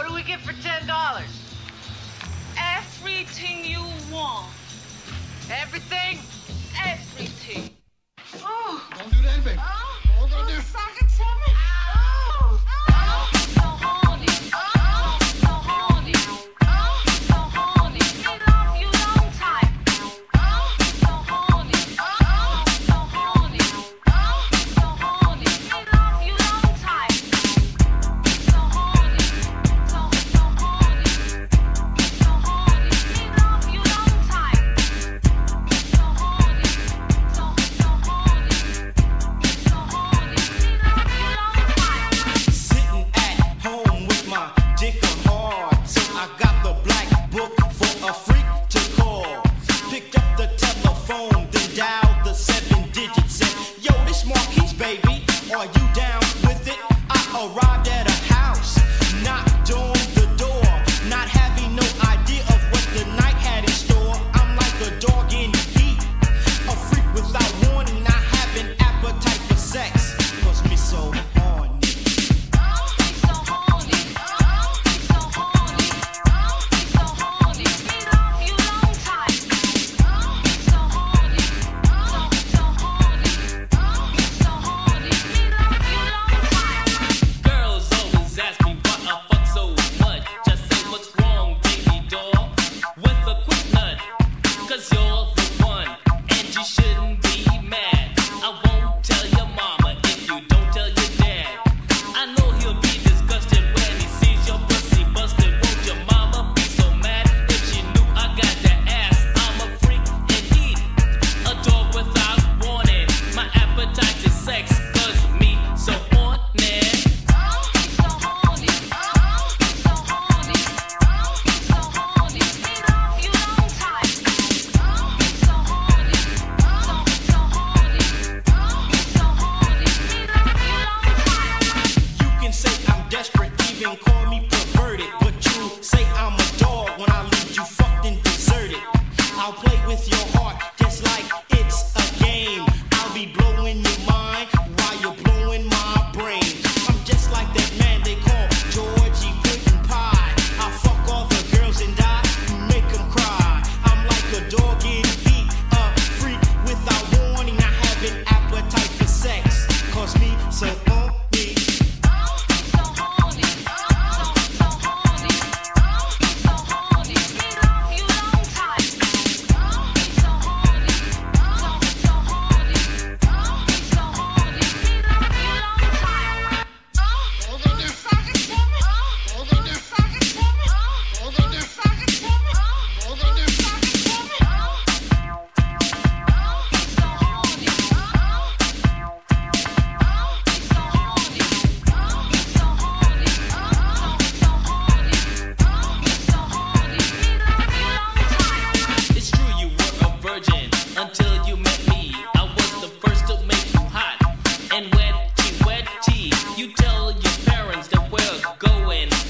do we get for $10? Everything you want. Everything? Everything. Oh. Don't do that, baby. Oh, What gonna do? suck it to me. Oh, oh, so horny. Oh, so horny. Oh, so horny. Me love you long time. Oh, so horny. Oh, so horny. Oh, so horny. Me love you long time. So horny. So horny. So horny. Me love you long time. So horny. So horny. So horny. Me love you long time. Sitting at home with my dick on hard, so I got the black book for a freak to call. Picked up the telephone, then dialed the 7-digit. Said, yo, this Marquise, baby, are you down with it? I arrived at a house, knocked on the door, not having no idea of what the night had in store. I'm like a dog in heat, a freak without warning. I have an appetite for sex, 'cause me so horny. So horny, so horny, so horny. Me love you long time. So horny, so horny, so horny. Me love you long time. Girls always ask me why I fuck so much. Just say what's wrong, baby doll, with a quick nut. 'Cause you're the one, and you shouldn't be mad. I won't tell your mama if you don't tell your dad. I know he'll be disgusted when he sees your pussy busted. Won't your mama be so mad if she knew I got that ass? I'm a freak indeed, a dog without warning. My appetite is sex, 'cause me so horny. So horny, so horny, so horny. Me love you long time. So horny, so horny, so horny. Me love you long time. You can say I'm desperate, even call me perverted, but you say I'm a dog when I leave you fucked and deserted. I'll play with your heart just like it's a game. I'll be blowing your mind while you're blowing my brain. I'm just like that man they call Georgie Puddin' Pie. I fuck all the girls and I make them cry. I'm like a dog in heat, a freak without warning. I have an appetite for sex, 'cause me so horny. So horny, so horny, so horny. Me love you long time. So horny, so horny, so horny. Me love you long time. What gonna do? Suck it to me. What gonna do? Suck it to me. What gonna do? Suck it to me. What gonna do? Suck it to me. So horny, so horny, so horny, so horny, so horny. Me love you long time. It's true you were a virgin until you met me. I was the first to make you hot and wetty. You tell your parents that we're going